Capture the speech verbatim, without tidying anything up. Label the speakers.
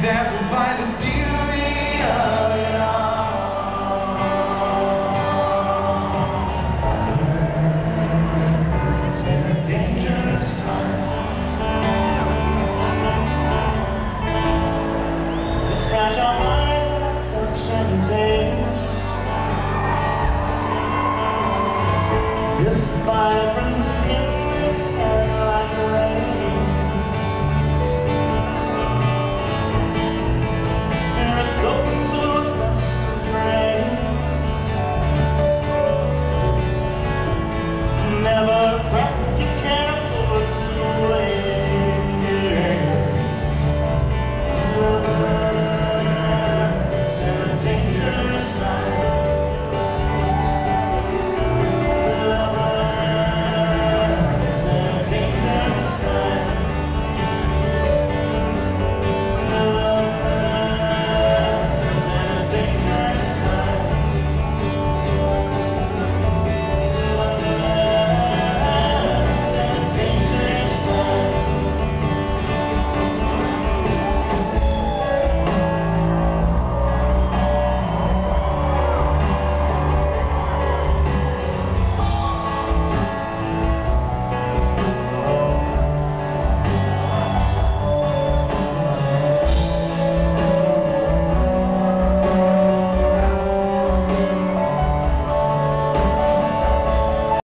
Speaker 1: dazzled by the beauty of it all. It's in a dangerous time to scratch our minds, touch and taste this vibrant skin, this air like rain.